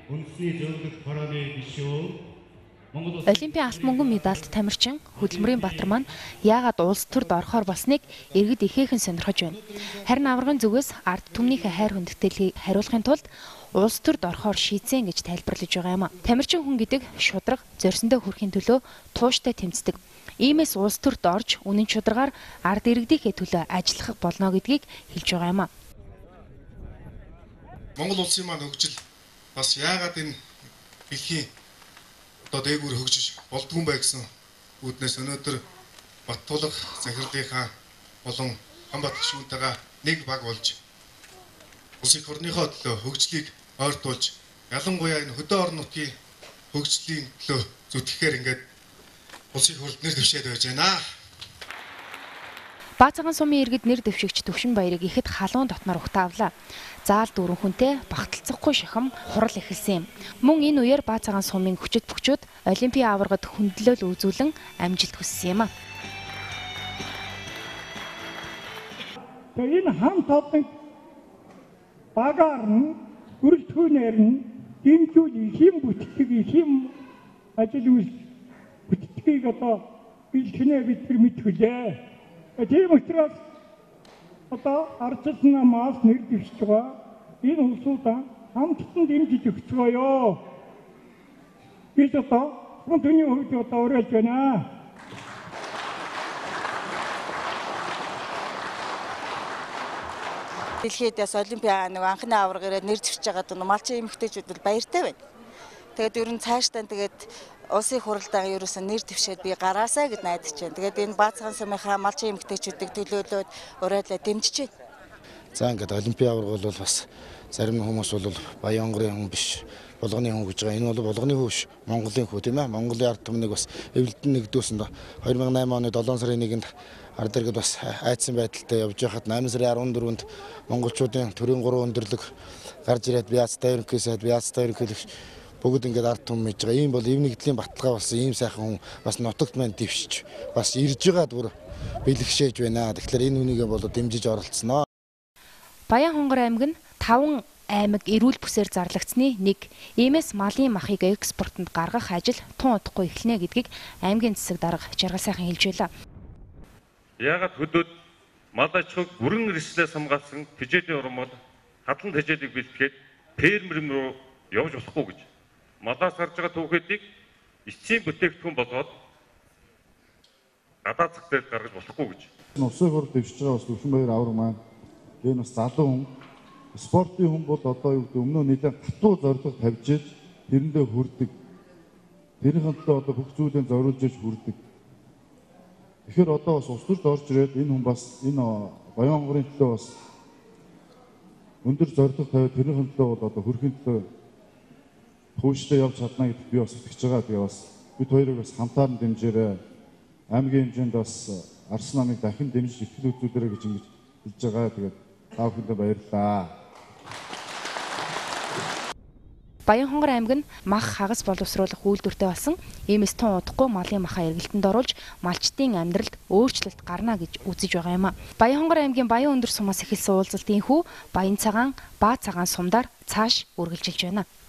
Олимпийн алт мөнгөн медальт тамирчин Хөдөлмөрийн Баатар маань яагаад улс төрд орохоор болсныг иргэд ихээхэн сонирхож байна. Харин аваргын зүгээс ард түмнийхээ хайр хүндэтгэлийг хариулахын тулд улс төрд орохоор шийдсэн гэж тайлбарлаж байгаа юм. Тамирчин хүн гэдэг шударга зорьсондоо хүрэхийн төлөө тууштай тэмцдэг. Иймээс улс төрд орж үнэн шударгаар ард иргэдийнхээ төлөө ажиллах болно гэдгийг хэлж байгаа юм. Монгол улсын маань хөгжил бас яагаад энэ дэлхийн одоо дээгүүр хөгжиж болдгүй бай гэсэн үүднээс өнөөдөр Баттулга захирлынхаа болон Хамбат гишүүнтэйгээ нэг баг болж улс их орныхоо төлөө хөгжлийг ойртуулж ялангуяа энэ хөдөө орон нутгийн хөгжлийн төлөө зүтгэхээр ингээд улс их орд нэр дэвшээд байж байна. Баацагаан сумын иргэд нэр дэвшигч Төвшин Баярыг ихэд халуун дотноор угтаавлаа. Заал дүүрэн хүнтэй багталцахгүй шахам хурал эхэлсэн юм. Мөн энэ үеэр Баацагаан сумын хүчит бүгчүүд Олимпийн аваргад хүндлэл үзүүлэн амжилт хүссэн юм. Энэ хамт олон багаар нь бүрэлдэхүүнээр нь дэмжүүл их юм бүтгэдэг их юм ажил үйл бүтцийг одоо бэлтгэнэ бид нар мэдхүлээ. Тийм учраас одоо арчил намаас нэр дэвшиж байгаа энэ улсуудаа хамтдан дэмжиж өгч байгаа. Бид одоо түүний хувьд одоо уриалж байна. Дэлхийд бас Олимпийн анхны аварга ирээд нэр дэвшиж байгаа малчин эмэгтэйчүүд бол баяртай байна. Тэгээд ер нь цаашдаа тэгээд улсын хурлаа ерөөсөө нэр дэвшээд би гараасаа гэд найдаж байна. Тэгээд энэ Баацагаан сумынхаа малчин эмэгтэйчүүдийг төлөөлөөд уриалаад дэмжиж байна. За ингээд Олимпийн аварга бол бас зарим хүмүүс бол Баянгарын хүн биш, болгоны хүн гэж байгаа. Энэ бол болгоны хүн биш, Монголын хүн тийм ээ. Монголын ард түмнийг бас эвлэлтэн нэгдүүлсэн 2008 оны 7 сарын 1-нд ард иргэд бас айдсан байдалтай явж байхад 8 сарын 14-нд монголчуудын төрийн 3 өндөрлөг гарч ирээд Бяцтай ерөнхий сайд, Бяцтай ерөнхийлөгч бүгд ингээд ард түмэн хийж байгаа. Ийм бол эв нэгдлийн баталгаа болсон ийм сайхан хүн бас нутагт маань дэвшиж бас ирж байгаа дүр бэлгшээж байна. Тэгэхээр энэ хүнийгээ бол дэмжиж оролцсноо. Баянхонгор аймаг нь 5 аймаг эрүүл бүсээр зарлагдсны нэг. Иймээс малын махыг экспортод гаргах ажил тун удахгүй эхэлнэ гэдгийг аймгийн засаг дарга Жаргал сайхан хэлж байлаа. Яагаад хөдөөд мал аж ахуйг бүрэн эрсдлээс хамгаалсан тэжээлийн урмал хадлан тэжээлийг бэлтгээд фермер рүү явж болохгүй гэж малаас гарч байгаа түүхүүдийг эцсийн бүтээгдэхүүн болгоод гадаад зах зээлд гаргаж болохгүй гэж. Улсын хурд дэвшиж байгаа бас Төвшин Баяр авраг маань энэ бас залуу хүн спортын хүн бол одоо юу гэдэг өмнө нэлээд хатуу зорилго тавьж иж тэрэндээ хүрдэг. Тэрийн төлөө одоо бүх зүйлээ зориулж иж хүрдэг. Тэгэхээр одоо бас улс төрд орж ирээд энэ хүн бас энэ Баянгарын төлөө бас өндөр зорилго тавиад тэрийн төлөө бол одоо хүрхийн төлөө тууштай явж чадна гэдэгт би бас итгэж байгаа. Тэгээ бас бид хоёрыг бас хамтаар нь дэмжээрэй. Аймгийн хэмжээнд бас Арс намыг дахин дэмжиж итгэл үзүүлээрэй гэж ингэж хэлж байгаа. Тэгээд та бүхэндээ баярлалаа. Баянхонгор аймаг нь мах хагас боловсруулах үйлдвэртэй болсон. Иймээс тун удахгүй малын махаа эргэлтэнд оруулж малчдын амьдралд өөрчлөлт гарна гэж үзэж байгаа юм. Баянхонгор аймгийн Баян өндөр сумаас эхэлсэн уулзалт энхүү Баян цагаан, Баацагаан сумдаар цааш үргэлжилж байна.